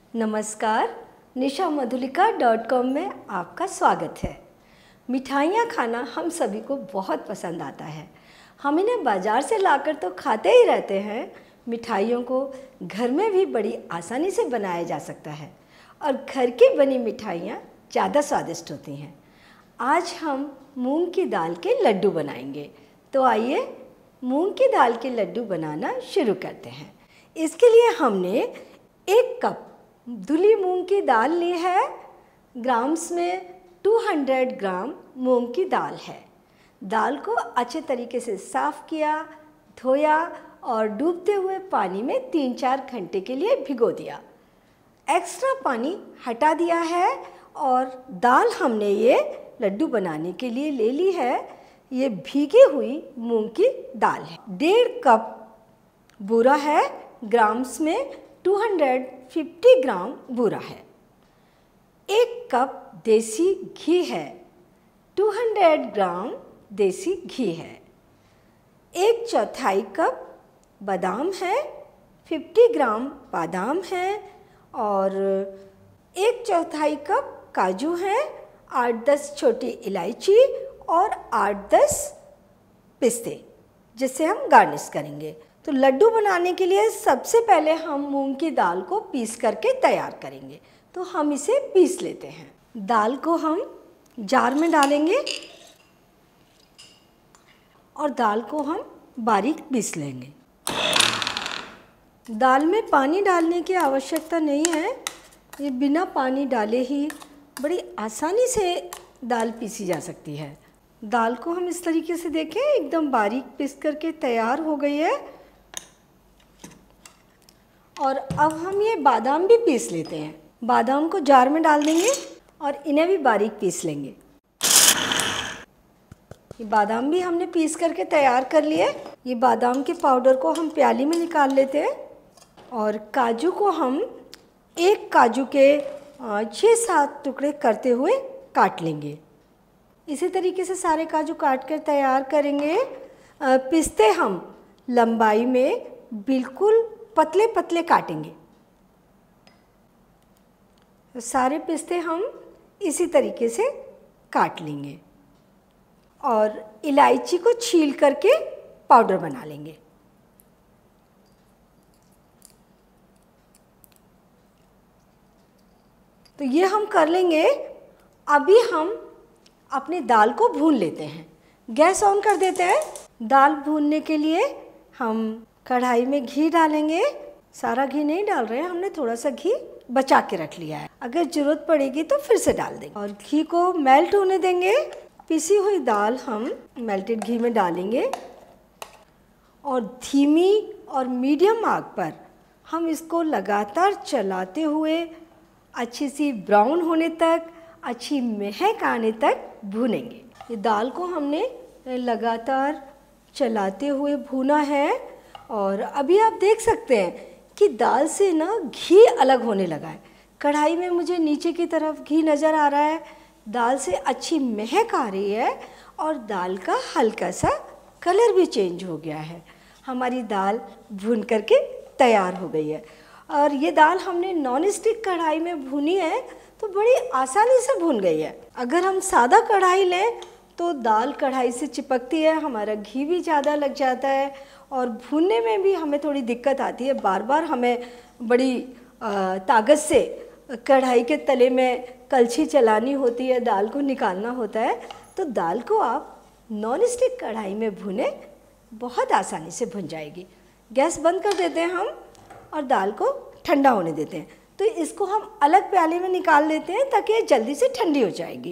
नमस्कार, nishammadhulika.com में आपका स्वागत है। मिठाइयाँ खाना हम सभी को बहुत पसंद आता है। हम इन्हें बाज़ार से लाकर तो खाते ही रहते हैं। मिठाइयों को घर में भी बड़ी आसानी से बनाया जा सकता है और घर की बनी मिठाइयाँ ज़्यादा स्वादिष्ट होती हैं। आज हम मूंग की दाल के लड्डू बनाएंगे। तो आइए मूंग की दाल के लड्डू बनाना शुरू करते हैं। इसके लिए हमने 1 कप धुली मूंग की दाल ली है। ग्राम्स में 200 ग्राम मूंग की दाल है। दाल को अच्छे तरीके से साफ़ किया, धोया और डूबते हुए पानी में 3-4 घंटे के लिए भिगो दिया। एक्स्ट्रा पानी हटा दिया है और दाल हमने ये लड्डू बनाने के लिए ले ली है। ये भीगी हुई मूंग की दाल है। 1.5 कप बूरा है। ग्राम्स में 250 ग्राम बूरा है। 1 कप देसी घी है। 200 ग्राम देसी घी है। 1/4 कप बादाम है। 50 ग्राम बादाम है और 1/4 कप काजू है। 8-10 छोटी इलायची और 8-10 पिस्ते जिससे हम गार्निश करेंगे। तो लड्डू बनाने के लिए सबसे पहले हम मूंग की दाल को पीस करके तैयार करेंगे। तो हम इसे पीस लेते हैं। दाल को हम जार में डालेंगे और दाल को हम बारीक पीस लेंगे। दाल में पानी डालने की आवश्यकता नहीं है। ये बिना पानी डाले ही बड़ी आसानी से दाल पीसी जा सकती है। दाल को हम इस तरीके से देखें, एकदम बारीक पीस करके तैयार हो गई है। और अब हम ये बादाम भी पीस लेते हैं। बादाम को जार में डाल देंगे और इन्हें भी बारीक पीस लेंगे। ये बादाम भी हमने पीस करके तैयार कर लिए। ये बादाम के पाउडर को हम प्याली में निकाल लेते हैं और काजू को हम एक काजू के 6-7 टुकड़े करते हुए काट लेंगे। इसी तरीके से सारे काजू काट कर तैयार करेंगे। पिस्ते हम लंबाई में बिल्कुल पतले पतले काटेंगे। सारे पिस्ते हम इसी तरीके से काट लेंगे और इलायची को छील करके पाउडर बना लेंगे। तो ये हम कर लेंगे। अभी हम अपनी दाल को भून लेते हैं। गैस ऑन कर देते हैं। दाल भूनने के लिए हम कढ़ाई में घी डालेंगे। सारा घी नहीं डाल रहे हैं, हमने थोड़ा सा घी बचा के रख लिया है। अगर ज़रूरत पड़ेगी तो फिर से डाल देंगे और घी को मेल्ट होने देंगे। पिसी हुई दाल हम मेल्टेड घी में डालेंगे और धीमी और मीडियम आग पर हम इसको लगातार चलाते हुए अच्छी सी ब्राउन होने तक, अच्छी महक आने तक भूनेंगे। ये दाल को हमने लगातार चलाते हुए भूना है और अभी आप देख सकते हैं कि दाल से ना घी अलग होने लगा है। कढ़ाई में मुझे नीचे की तरफ घी नज़र आ रहा है। दाल से अच्छी महक आ रही है और दाल का हल्का सा कलर भी चेंज हो गया है। हमारी दाल भून करके तैयार हो गई है और ये दाल हमने नॉन स्टिक कढ़ाई में भूनी है तो बड़ी आसानी से भून गई है। अगर हम सादा कढ़ाई लें तो दाल कढ़ाई से चिपकती है, हमारा घी भी ज़्यादा लग जाता है और भूनने में भी हमें थोड़ी दिक्कत आती है। बार बार हमें बड़ी ताकत से कढ़ाई के तले में कलछी चलानी होती है, दाल को निकालना होता है। तो दाल को आप नॉन स्टिक कढ़ाई में भुने, बहुत आसानी से भुन जाएगी। गैस बंद कर देते हैं हम और दाल को ठंडा होने देते हैं। तो इसको हम अलग प्याले में निकाल लेते हैं ताकि ये जल्दी से ठंडी हो जाएगी।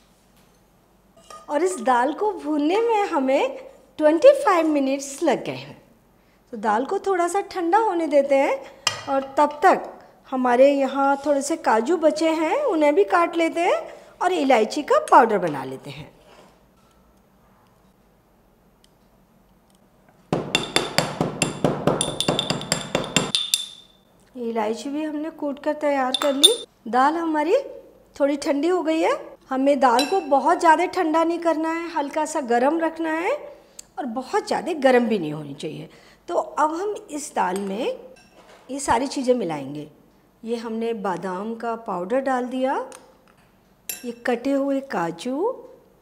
और इस दाल को भूनने में हमें 25 मिनट्स लग गए हैं। तो दाल को थोड़ा सा ठंडा होने देते हैं और तब तक हमारे यहाँ थोड़े से काजू बचे हैं, उन्हें भी काट लेते हैं और इलायची का पाउडर बना लेते हैं। इलायची भी हमने कूट कर तैयार कर ली। दाल हमारी थोड़ी ठंडी हो गई है। हमें दाल को बहुत ज़्यादा ठंडा नहीं करना है, हल्का सा गरम रखना है और बहुत ज़्यादा गरम भी नहीं होनी चाहिए। तो अब हम इस दाल में ये सारी चीज़ें मिलाएंगे। ये हमने बादाम का पाउडर डाल दिया, ये कटे हुए काजू,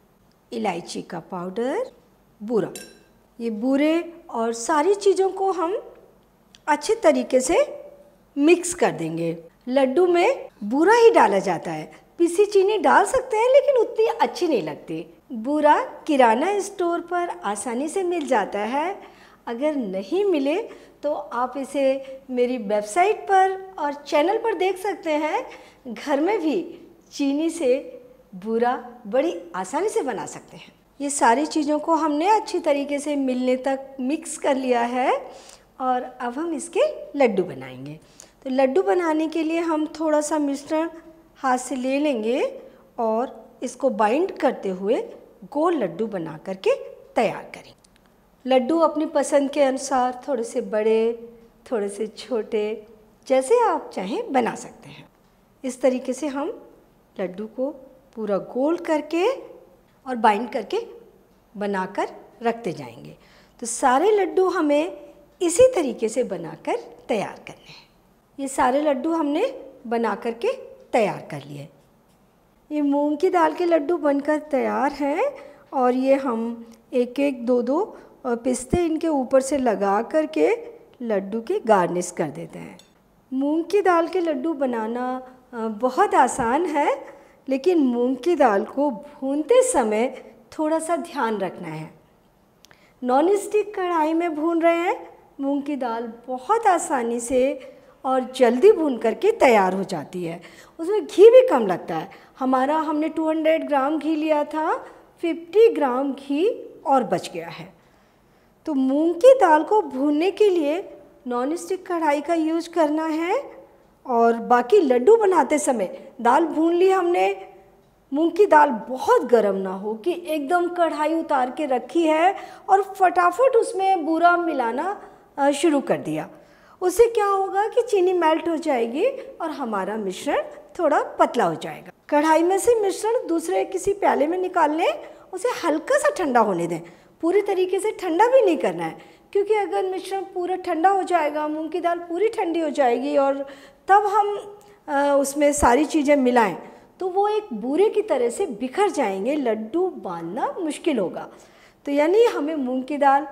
इलायची का पाउडर, बूरा। ये बूरे और सारी चीज़ों को हम अच्छे तरीके से मिक्स कर देंगे। लड्डू में बूरा ही डाला जाता है, पिसी चीनी डाल सकते हैं लेकिन उतनी अच्छी नहीं लगती। बूरा किराना स्टोर पर आसानी से मिल जाता है। अगर नहीं मिले तो आप इसे मेरी वेबसाइट पर और चैनल पर देख सकते हैं। घर में भी चीनी से बूरा बड़ी आसानी से बना सकते हैं। ये सारी चीज़ों को हमने अच्छी तरीके से मिलने तक मिक्स कर लिया है और अब हम इसके लड्डू बनाएंगे। तो लड्डू बनाने के लिए हम थोड़ा सा मिश्रण हाथ से ले लेंगे और इसको बाइंड करते हुए गोल लड्डू बना करके तैयार करेंगे। लड्डू अपनी पसंद के अनुसार थोड़े से बड़े, थोड़े से छोटे, जैसे आप चाहें बना सकते हैं। इस तरीके से हम लड्डू को पूरा गोल करके और बाइंड करके बनाकर रखते जाएंगे। तो सारे लड्डू हमें इसी तरीके से बनाकर तैयार करने हैं। ये सारे लड्डू हमने बना करके तैयार कर लिए। ये मूंग की दाल के लड्डू बनकर तैयार हैं और ये हम एक एक दो दो पिस्ते इनके ऊपर से लगा करके लड्डू की गार्निश कर देते हैं। मूंग की दाल के लड्डू बनाना बहुत आसान है, लेकिन मूंग की दाल को भूनते समय थोड़ा सा ध्यान रखना है। नॉन स्टिक कढ़ाई में भून रहे हैं। मूंग की दाल बहुत आसानी से और जल्दी भून करके तैयार हो जाती है। उसमें घी भी कम लगता है। हमने 200 ग्राम घी लिया था, 50 ग्राम घी और बच गया है। तो मूंग की दाल को भूनने के लिए नॉन स्टिक कढ़ाई का यूज करना है और बाकी लड्डू बनाते समय दाल भून ली हमने। मूंग की दाल बहुत गर्म ना हो कि एकदम कढ़ाई उतार के रखी है और फटाफट उसमें बूरा मिलाना शुरू कर दिया। उससे क्या होगा कि चीनी मेल्ट हो जाएगी और हमारा मिश्रण थोड़ा पतला हो जाएगा। कढ़ाई में से मिश्रण दूसरे किसी प्याले में निकाल लें, उसे हल्का सा ठंडा होने दें। पूरी तरीके से ठंडा भी नहीं करना है, क्योंकि अगर मिश्रण पूरा ठंडा हो जाएगा, मूंग की दाल पूरी ठंडी हो जाएगी और तब हम उसमें सारी चीज़ें मिलाएं तो वो एक बूरे की तरह से बिखर जाएंगे। लड्डू बांधना मुश्किल होगा। तो यानी हमें मूंग की दाल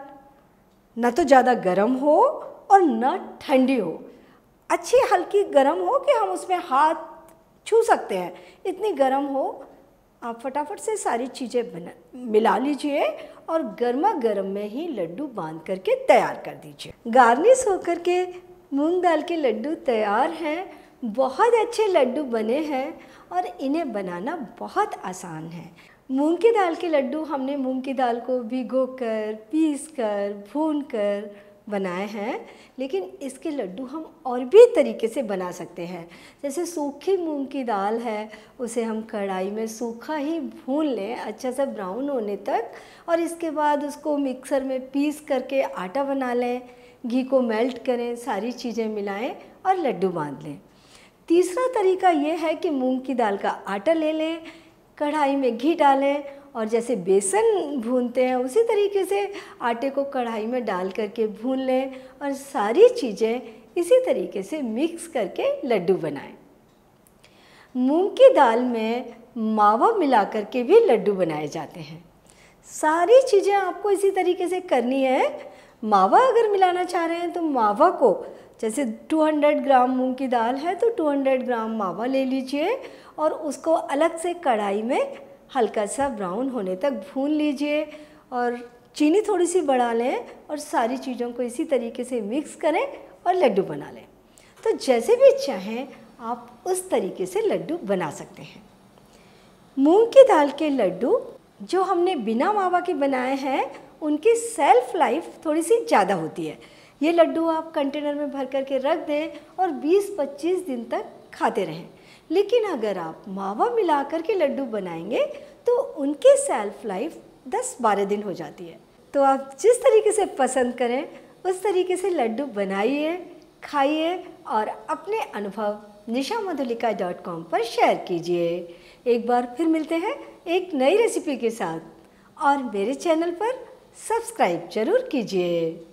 न तो ज़्यादा गर्म हो और न ठंडी हो, अच्छी हल्की गर्म हो कि हम उसमें हाथ छू सकते हैं, इतनी गर्म हो। आप फटाफट से सारी चीज़ें मिला लीजिए और गर्मा गर्म में ही लड्डू बांध करके तैयार कर दीजिए। गार्निश होकर के मूंग दाल के लड्डू तैयार हैं। बहुत अच्छे लड्डू बने हैं और इन्हें बनाना बहुत आसान है। मूंग की दाल के लड्डू हमने मूंग की दाल को भिगोकर, पीसकर, भूनकर बनाए हैं, लेकिन इसके लड्डू हम और भी तरीके से बना सकते हैं। जैसे सूखी मूंग की दाल है, उसे हम कढ़ाई में सूखा ही भून लें अच्छा सा ब्राउन होने तक, और इसके बाद उसको मिक्सर में पीस करके आटा बना लें। घी को मेल्ट करें, सारी चीज़ें मिलाएं और लड्डू बांध लें। तीसरा तरीका ये है कि मूंग की दाल का आटा ले लें, कढ़ाई में घी डालें और जैसे बेसन भूनते हैं उसी तरीके से आटे को कढ़ाई में डाल करके भून लें और सारी चीज़ें इसी तरीके से मिक्स करके लड्डू बनाएं। मूंग की दाल में मावा मिला करके भी लड्डू बनाए जाते हैं। सारी चीज़ें आपको इसी तरीके से करनी है। मावा अगर मिलाना चाह रहे हैं तो मावा को, जैसे 200 ग्राम मूंग की दाल है तो 200 ग्राम मावा ले लीजिए और उसको अलग से कढ़ाई में हल्का सा ब्राउन होने तक भून लीजिए और चीनी थोड़ी सी बढ़ा लें और सारी चीज़ों को इसी तरीके से मिक्स करें और लड्डू बना लें। तो जैसे भी चाहें आप उस तरीके से लड्डू बना सकते हैं। मूंग की दाल के लड्डू जो हमने बिना मावा के बनाए हैं उनकी सेल्फ लाइफ थोड़ी सी ज़्यादा होती है। ये लड्डू आप कंटेनर में भर करके रख दें और 20-25 दिन तक खाते रहें। लेकिन अगर आप मावा मिला कर के लड्डू बनाएंगे तो उनकी सेल्फ लाइफ 10-12 दिन हो जाती है। तो आप जिस तरीके से पसंद करें उस तरीके से लड्डू बनाइए, खाइए और अपने अनुभव nishamadhulika.com पर शेयर कीजिए। एक बार फिर मिलते हैं एक नई रेसिपी के साथ और मेरे चैनल पर सब्सक्राइब जरूर कीजिए।